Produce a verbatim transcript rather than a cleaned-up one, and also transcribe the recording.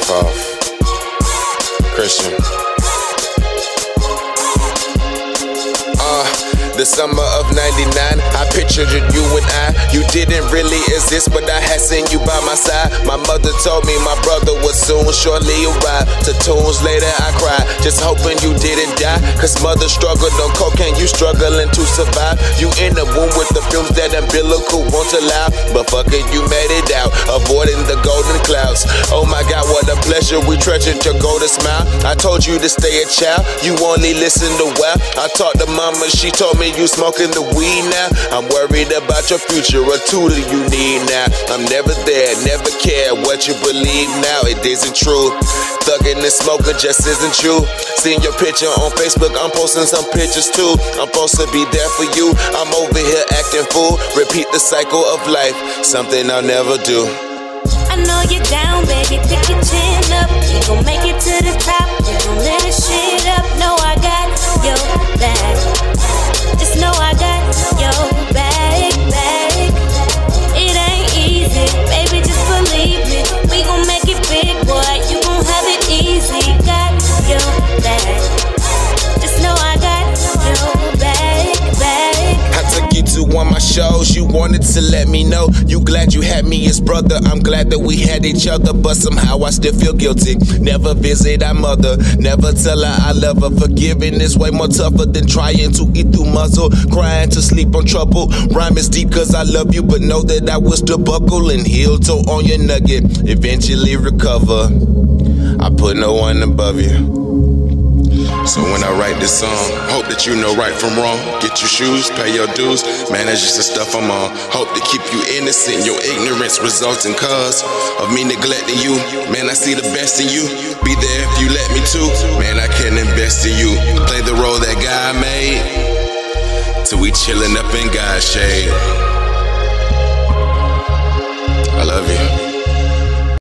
off. Christian. Uh, the summer of ninety-nine, I pictured you and I. You didn't really exist, but I had seen you by my side. My mother told me my brother would soon shortly arrive. To tunes later I cried, just hoping you didn't die. Cause mother struggled on cocaine, you struggling to survive. You in the womb with the fumes that umbilical won't allow. But fuck it, you made it out, avoiding the golden clouds. Oh my God, what a pleasure, we treasured your golden smile. I told you to stay a child, you only listen to well. I talked to mama, she told me you smoking the weed now. I'm worried about your future, a tutor you need now. I'm never there, never care what you believe now. It isn't true, thugging and smoking just isn't you. Seeing your picture on Facebook, I'm posting some pictures too. I'm supposed to be there for you, I'm over here acting fool. Repeat the cycle of life, something I'll never do. I know you're down, baby, pick your chin up. You gon' make it to the top, you gon' let this shit up. No, I got your back, just know I got your back, back. It ain't easy, baby, just believe me. We gon' make it big, boy, you gon' have it easy. Got your back, just know I got your back, back. I took you to one of my shows, you wanted to let me know. You glad you had me as brother, I'm glad that we had each other. But somehow I still feel guilty, never visit our mother, never tell her I love her. Forgiving is way more tougher than trying to eat through muzzle. Crying to sleep on trouble, rhyme is deep cause I love you. But know that I will still buckle and heel toe on your nugget, eventually recover. I put no one above you. So when I write this song, hope that you know right from wrong. Get your shoes, pay your dues, man, that's just the stuff I'm on. Hope to keep you innocent, your ignorance resulting cause of me neglecting you. Man, I see the best in you, be there if you let me to. Man, I can invest in you, play the role that God made, till we chillin' up in God's shade.